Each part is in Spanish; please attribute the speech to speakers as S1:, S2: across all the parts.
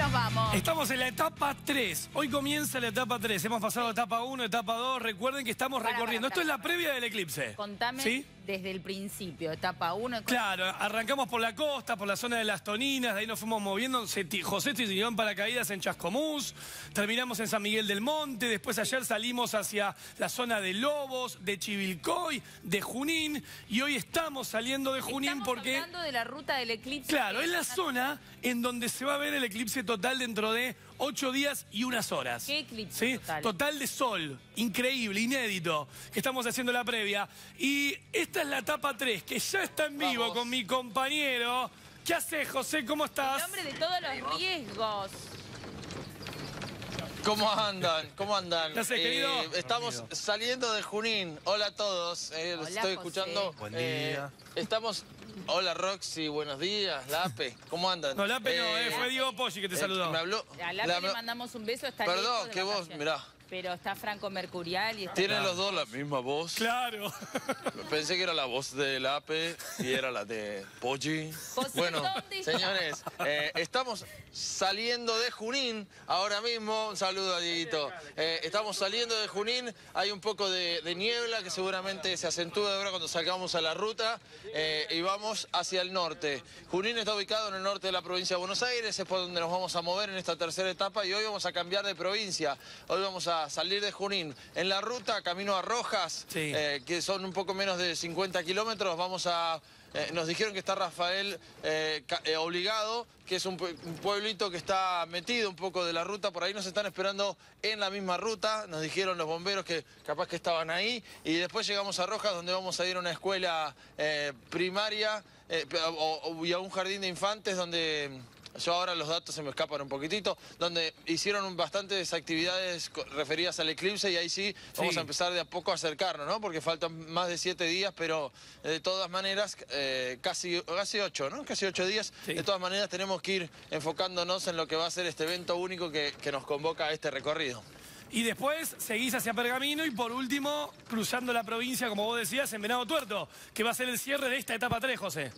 S1: nos vamos?
S2: Estamos en la etapa 3. Hoy comienza la etapa 3. Hemos pasado etapa 1, etapa 2. Recuerden que estamos recorriendo. Esto es la previa del eclipse.
S1: Contame,
S2: ¿sí?
S1: Desde el principio, etapa 1.
S2: Claro, arrancamos por la costa, por la zona de las Toninas, de ahí nos fuimos moviendo. José se tiró en paracaídas en Chascomús, terminamos en San Miguel del Monte, después ayer salimos hacia la zona de Lobos, de Chivilcoy, de Junín, y hoy estamos saliendo de Junín porque...
S1: Estamos hablando de la ruta del eclipse.
S2: Claro, es la zona en donde se va a ver el eclipse total dentro de 8 días y unas horas.
S1: ¿Qué eclipse
S2: ¿sí?
S1: total?
S2: Total de sol, increíble, inédito, que estamos haciendo la previa. Y esta es la etapa 3, que ya está en vivo.
S3: Vamos.
S2: Con mi compañero. ¿Qué haces, José? ¿Cómo estás?
S1: En nombre de todos los riesgos.
S3: ¿Cómo andan? ¿Cómo andan?
S2: ¿Qué haces, querido?
S3: Estamos saliendo de Junín. Hola a todos. Los
S1: Hola,
S3: estoy
S1: José.
S3: escuchando.
S4: Buen día.
S3: Estamos... Hola, Roxy. Buenos días. Lape. ¿Cómo andan?
S2: No, Lape no, fue Diego Poggi que te saludó.
S3: Me habló...
S1: A Lape le mandamos un beso. Está
S3: Perdón,
S1: lejos de
S3: que vos,
S1: vacaciones.
S3: mirá.
S1: Pero está Franco Mercurial y está...
S3: Tienen los dos la misma voz.
S2: Claro.
S3: Pensé que era la voz de Lape y era la de Poggi.
S1: José,
S3: Bueno,
S1: ¿dónde está?
S3: señores, estamos saliendo de Junín ahora mismo. Un saludo a Dieguito. Estamos saliendo de Junín. Hay un poco de niebla que seguramente se acentúa ahora cuando salgamos a la ruta. Y vamos hacia el norte. Junín está ubicado en el norte de la provincia de Buenos Aires. Es por donde nos vamos a mover en esta tercera etapa. Y hoy vamos a cambiar de provincia. Hoy vamos a salir de Junín. En la ruta, camino a Rojas,
S2: Sí.
S3: que son un poco menos de 50 kilómetros, vamos a... nos dijeron que está Rafael Obligado, que es un pueblito que está metido un poco de la ruta. Por ahí nos están esperando en la misma ruta. Nos dijeron los bomberos que capaz que estaban ahí. Y después llegamos a Rojas, donde vamos a ir a una escuela primaria y a un jardín de infantes donde... Yo ahora los datos se me escapan un poquitito, donde hicieron bastantes actividades referidas al eclipse y ahí sí vamos a empezar de a poco a acercarnos, ¿no? Porque faltan más de 7 días, pero de todas maneras, casi 8, ¿no? Casi 8 días.
S2: Sí.
S3: De todas maneras tenemos que ir enfocándonos en lo que va a ser este evento único que nos convoca a este recorrido.
S2: Y después seguís hacia Pergamino y por último, cruzando la provincia, como vos decías, en Venado Tuerto, que va a ser el cierre de esta etapa 3, José.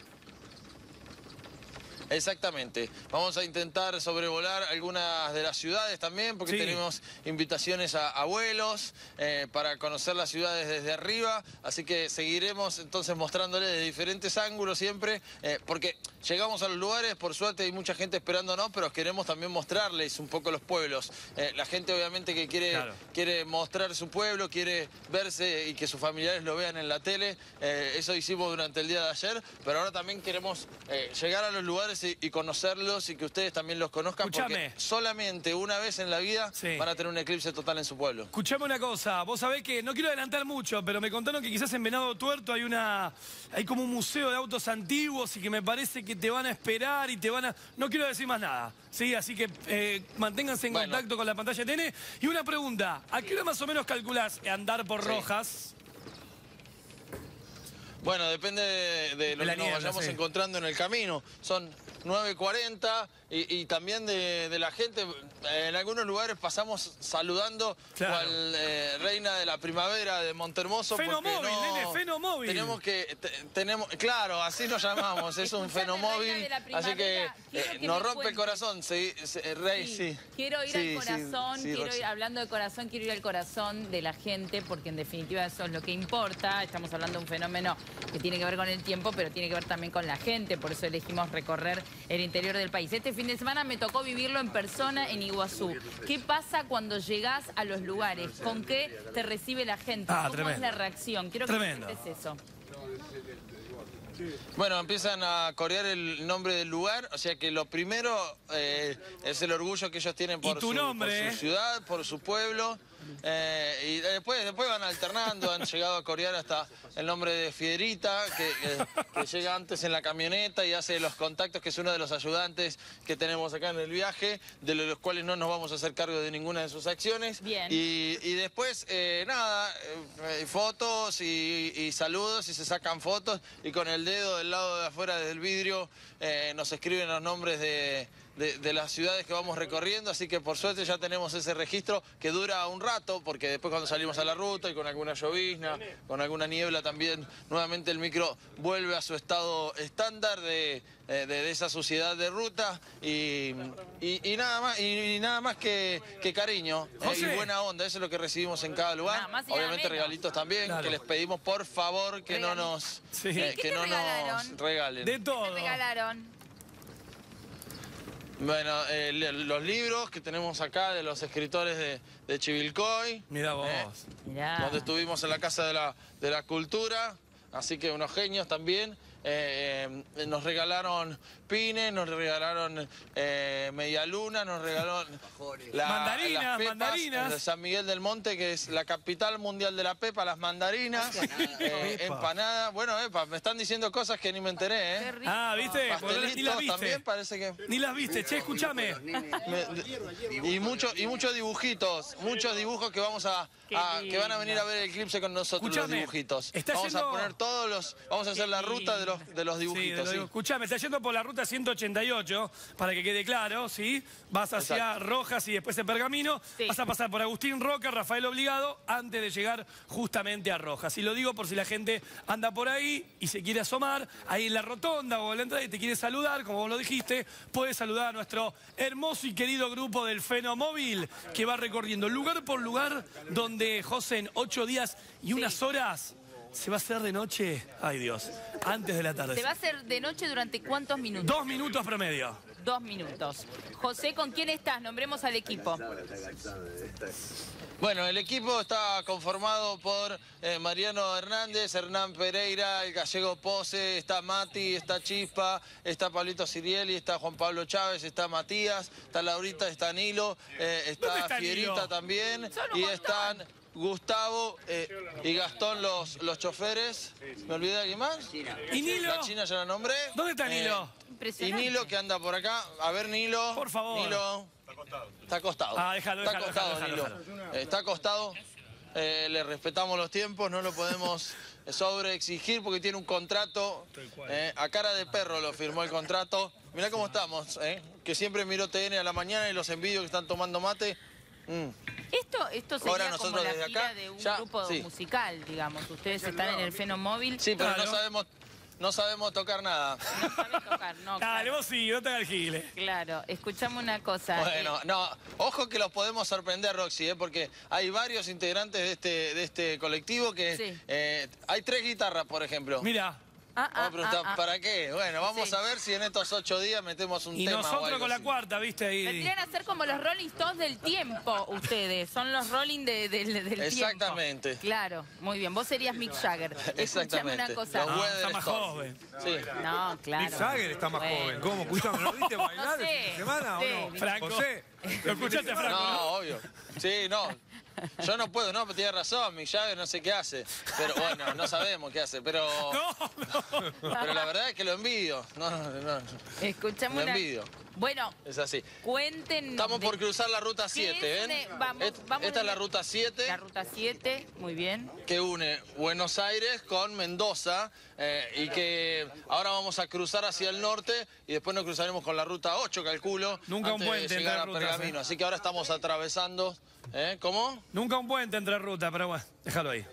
S3: Exactamente. Vamos a intentar sobrevolar algunas de las ciudades también, porque
S2: Sí.
S3: tenemos invitaciones a vuelos para conocer las ciudades desde arriba, así que seguiremos entonces mostrándoles de diferentes ángulos siempre, porque llegamos a los lugares, por suerte hay mucha gente esperándonos, pero queremos también mostrarles un poco los pueblos. La gente obviamente que quiere mostrar su pueblo, quiere verse y que sus familiares lo vean en la tele. Eso hicimos durante el día de ayer, pero ahora también queremos llegar a los lugares y conocerlos y que ustedes también los conozcan.
S2: Escuchame.
S3: Porque solamente una vez en la vida van a tener un eclipse total en su pueblo.
S2: Escuchame una cosa, vos sabés que, no quiero adelantar mucho, pero me contaron que quizás en Venado Tuerto hay como un museo de autos antiguos y que me parece que te van a esperar y te van a... No quiero decir más nada, ¿sí? Así que manténganse en contacto con la pantalla de TN. Y una pregunta, ¿a qué hora más o menos calculás andar por Rojas?
S3: Bueno, depende de lo que nos vayamos encontrando en el camino. Son 9:40 y también de la gente. En algunos lugares pasamos saludando cual reina de la primavera de Montermoso.
S2: Fenomóvil, nene, fenomóvil.
S3: Claro, así nos llamamos, es un fenomóvil. Así que nos rompe el corazón, Rey, sí.
S1: Quiero ir al corazón, hablando de corazón, quiero ir al corazón de la gente, porque en definitiva eso es lo que importa. Estamos hablando de un fenómeno que tiene que ver con el tiempo, pero tiene que ver también con la gente, por eso elegimos recorrer el interior del país. Este fin de semana me tocó vivirlo en persona en Iguazú. ¿Qué pasa cuando llegás a los lugares? ¿Con qué te recibe la gente? ¿Cómo es la reacción? Quiero que me cuentes eso.
S3: Bueno, empiezan a corear el nombre del lugar, o sea que lo primero es el orgullo que ellos tienen por su ciudad, por su pueblo. Y después van alternando, han llegado a corear hasta el nombre de Fiederita, que llega antes en la camioneta y hace los contactos, que es uno de los ayudantes que tenemos acá en el viaje, de los cuales no nos vamos a hacer cargo de ninguna de sus acciones.
S1: Bien.
S3: Y después, fotos y saludos, y se sacan fotos, y con el dedo del lado de afuera del vidrio nos escriben los nombres de de las ciudades que vamos recorriendo, así que por suerte ya tenemos ese registro que dura un rato, porque después cuando salimos a la ruta y con alguna llovizna, con alguna niebla también, nuevamente el micro vuelve a su estado estándar de esa suciedad de ruta y nada más que cariño y buena onda. Eso es lo que recibimos en cada lugar. Obviamente regalitos también, claro, que les pedimos por favor que no nos, que no nos regalen.
S2: De todo.
S1: ¿Qué te regalaron?
S3: Bueno, los libros que tenemos acá de los escritores de Chivilcoy.
S2: Mirá vos.
S3: Donde estuvimos en la Casa de la Cultura. Así que unos genios también. Nos regalaron pines, nos regalaron medialuna, nos regalaron mandarinas de San Miguel del Monte, que es la capital mundial de la pepa, las mandarinas, empanadas. Bueno, me están diciendo cosas que ni me enteré,
S2: ¿viste? Ni las viste.
S3: También parece que...
S2: Ni las viste, che, escúchame.
S3: Y muchos dibujitos, muchos dibujos que vamos que van a venir a ver el eclipse con nosotros, los dibujitos. Vamos a poner vamos a hacer la ruta de los dibujitos.
S2: Escuchame, está yendo por la ruta 188, para que quede claro, ¿sí? Vas hacia Rojas y después en Pergamino, vas a pasar por Agustín Roca, Rafael Obligado, antes de llegar justamente a Rojas. Y lo digo por si la gente anda por ahí y se quiere asomar, ahí en la rotonda o en la entrada y te quiere saludar, como vos lo dijiste, puedes saludar a nuestro hermoso y querido grupo del Fenomóvil, que va recorriendo lugar por lugar, donde, José, en 8 días y unas horas... ¿Se va a hacer de noche? Ay, Dios. Antes de la tarde.
S1: ¿Se va a hacer de noche durante cuántos minutos?
S2: 2 minutos promedio.
S1: 2 minutos. José, ¿con quién estás? Nombremos al equipo.
S3: Bueno, el equipo está conformado por Mariano Hernández, Hernán Pereira, el gallego Pose, está Mati, está Chispa, está Pablito Sirieli, está Juan Pablo Chávez, está Matías, está Laurita, está Nilo, está Fierita Nilo? También, y están Gustavo y Gastón los choferes. ¿Me olvidé de alguien más?
S2: ¿Y Nilo?
S3: La China ya la nombré.
S2: ¿Dónde está Nilo?
S3: Y Nilo, que anda por acá. A ver, Nilo.
S2: Por favor.
S3: Nilo. Está acostado.
S2: Déjalo.
S3: Nilo. Está acostado. Le respetamos los tiempos, no lo podemos sobreexigir porque tiene un contrato. A cara de perro lo firmó el contrato. Mirá cómo estamos, que siempre miro TN a la mañana y los envidio que están tomando mate.
S1: Esto sería como la gira de un grupo musical, digamos. Ustedes están en el Fenomóvil.
S3: Sí, pero no sabemos tocar nada.
S1: No saben tocar, no.
S2: Dale, vos sí, no te hagas gile.
S1: Claro, escuchame una cosa.
S3: Bueno, ojo que los podemos sorprender, Roxy, porque hay varios integrantes de este colectivo que... hay 3 guitarras, por ejemplo.
S2: Mira.
S3: ¿Para qué? Bueno, vamos a ver si en estos 8 días metemos un tema.
S2: Y nosotros con la cuarta, ¿viste? Ahí.
S1: Vendrían a ser como los Rolling Stones del tiempo, ustedes. Son los Rolling del tiempo.
S3: Exactamente.
S1: Claro, muy bien. Vos serías Mick Jagger.
S3: Exactamente.
S1: Escuchame una cosa.
S2: Está más joven.
S3: Sí.
S1: No, claro.
S4: Mick Jagger está más joven. ¿Cómo? ¿No lo viste bailar el fin de semana o no?
S2: Franco.
S4: José.
S2: ¿Lo escuchaste, Franco?
S3: No, obvio. Sí, no. Yo no puedo, pero tiene razón, Mick Jagger no sé qué hace. Pero bueno, no sabemos qué hace, pero... Pero la verdad es que lo envidio.
S1: Escuchame
S3: lo envidio.
S1: Bueno,
S3: es así.
S1: Cuéntenos.
S3: Estamos por cruzar la ruta 7, ¿ven? Esta es la ruta 7.
S1: La ruta 7, muy bien.
S3: Que une Buenos Aires con Mendoza y que ahora vamos a cruzar hacia el norte y después nos cruzaremos con la ruta 8, calculo.
S2: Nunca un puente
S3: de llegar
S2: entre
S3: a Pergamino. Así que ahora estamos atravesando... ¿Cómo?
S2: Nunca un puente entre ruta, pero bueno, déjalo ahí.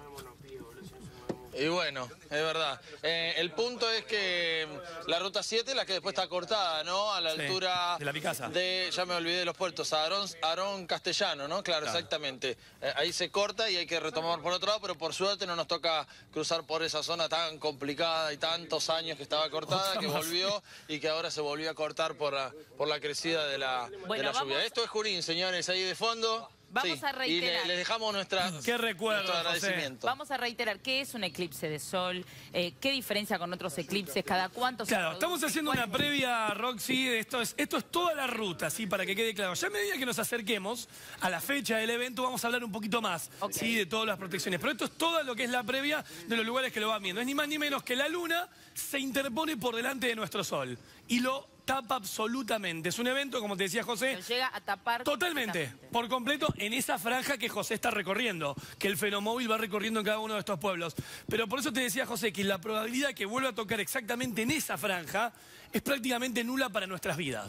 S3: Y bueno, es verdad. El punto es que la ruta 7 es la que después está cortada, ¿no? A la altura
S2: de la Picasa.
S3: Ya me olvidé de los puertos, Aarón Castellano, ¿no? Claro, exactamente. Ahí se corta y hay que retomar por otro lado, pero por suerte no nos toca cruzar por esa zona tan complicada y tantos años que estaba cortada, que volvió y que ahora se volvió a cortar por la crecida de la lluvia. Esto es Junín, señores, ahí de fondo.
S1: Vamos a reiterar.
S3: Y les dejamos nuestro agradecimiento.
S1: Vamos a reiterar, ¿qué es un eclipse de sol? ¿Qué diferencia con otros eclipses? ¿Cada cuánto se produce?
S2: Estamos haciendo una previa, Roxy. Esto es toda la ruta, ¿sí? Para que quede claro. Ya a medida que nos acerquemos a la fecha del evento, vamos a hablar un poquito más, ¿sí? De todas las protecciones. Pero esto es todo lo que es la previa de los lugares que lo van viendo. Es ni más ni menos que la luna se interpone por delante de nuestro sol. Y lo tapa absolutamente. Es un evento, como te decía José...
S1: Lo llega a tapar...
S2: Totalmente, por completo, en esa franja que José está recorriendo, que el Fenomóvil va recorriendo en cada uno de estos pueblos. Pero por eso te decía, José, que la probabilidad que vuelva a tocar exactamente en esa franja es prácticamente nula para nuestras vidas.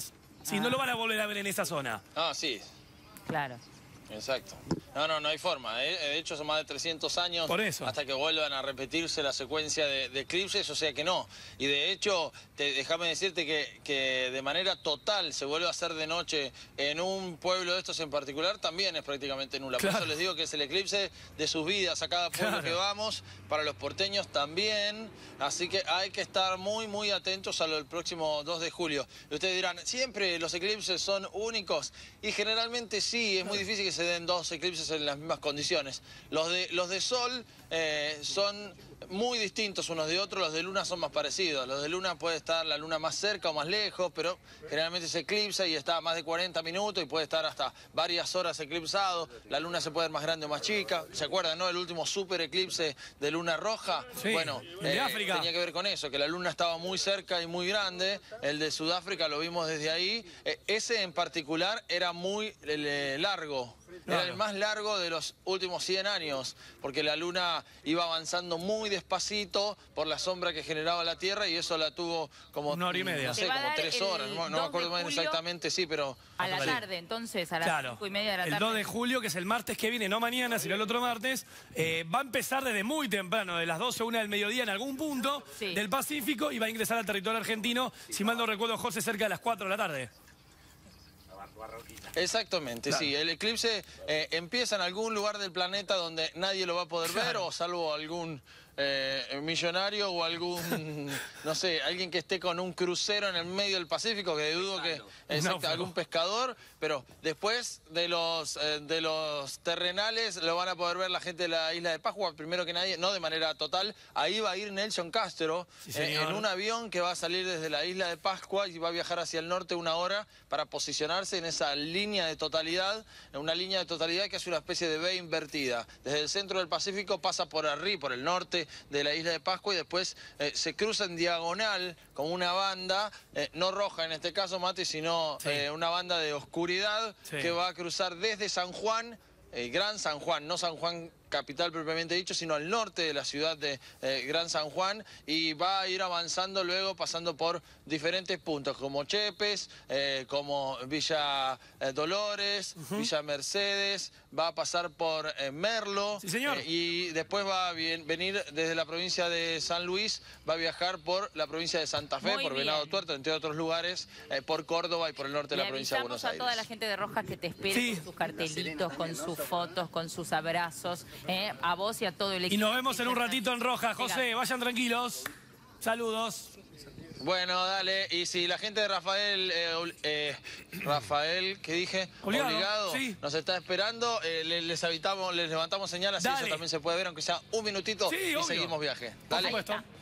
S2: Si no lo van a volver a ver en esa zona.
S3: Ah, sí.
S1: Claro.
S3: Exacto. No hay forma. De hecho, son más de 300 años
S2: Por eso.
S3: hasta que vuelvan a repetirse la secuencia de eclipses, o sea que no. Y de hecho, déjame decirte que de manera total se vuelve a hacer de noche en un pueblo de estos en particular, también es prácticamente nula.
S2: Claro.
S3: Por eso les digo que es el eclipse de sus vidas a cada pueblo que vamos, para los porteños también. Así que hay que estar muy atentos a lo del próximo 2 de julio. Y ustedes dirán, ¿siempre los eclipses son únicos? Y generalmente sí, es muy difícil que se den 2 eclipses en las mismas condiciones. Los de sol son muy distintos unos de otros, los de luna son más parecidos. Los de luna puede estar la luna más cerca o más lejos, pero generalmente se eclipsa y está a más de 40 minutos y puede estar hasta varias horas eclipsado. La luna se puede ver más grande o más chica. ¿Se acuerdan, no? El último super eclipse de luna roja.
S2: Sí,
S3: bueno,
S2: el de África.
S3: tenía que ver con eso, que la luna estaba muy cerca y muy grande. El de Sudáfrica lo vimos desde ahí. Ese en particular era muy largo. Era el más largo de los últimos 100 años, porque la luna iba avanzando muy despacito por la sombra que generaba la Tierra y eso la tuvo como
S2: 1 hora y media.
S3: No sé, como 3 horas, no me acuerdo más exactamente, sí, pero...
S1: A la tarde, entonces, a las 5:30 de la tarde.
S2: El 2 de julio, que es el martes que viene, no mañana, sino el otro martes, va a empezar desde muy temprano, de las 12 a 1 del mediodía en algún punto del Pacífico y va a ingresar al territorio argentino, si mal no recuerdo, José, cerca de las 4 de la tarde.
S3: Exactamente, claro. Sí. El eclipse empieza en algún lugar del planeta donde nadie lo va a poder ver, o salvo algún millonario o algún, no sé, alguien que esté con un crucero en el medio del Pacífico, que dudo que... Exacto, algún pescador, pero después de los terrenales lo van a poder ver la gente de la isla de Pascua, primero que nadie, no de manera total. Ahí va a ir Nelson Castro en un avión que va a salir desde la isla de Pascua y va a viajar hacia el norte 1 hora para posicionarse en esa línea de totalidad, una línea de totalidad que es una especie de V invertida. Desde el centro del Pacífico pasa por arriba, por el norte de la isla de Pascua y después se cruza en diagonal como una banda, no roja en este caso, Mati, sino una banda de oscuridad que va a cruzar desde San Juan, Gran San Juan, no San Juan capital propiamente dicho, sino al norte de la ciudad de Gran San Juan, y va a ir avanzando luego pasando por diferentes puntos como Chepes, como Villa Dolores, Villa Mercedes, va a pasar por Merlo, y después va a venir desde la provincia de San Luis, va a viajar por la provincia de Santa Fe, por Venado Tuerto, entre otros lugares, por Córdoba y por el norte de la provincia de Buenos Aires.
S1: A toda la gente de Rojas que te espere con sus cartelitos, con sus fotos, con sus abrazos, a vos y a todo el equipo.
S2: Y nos vemos en un ratito en Rojas, José, vayan tranquilos. Saludos.
S3: Bueno, dale. Y si la gente de Rafael, ¿qué dije? Obligado, nos está esperando, les levantamos señal, así eso también se puede ver, aunque sea un minutito, y seguimos viaje. Dale.
S2: Por supuesto.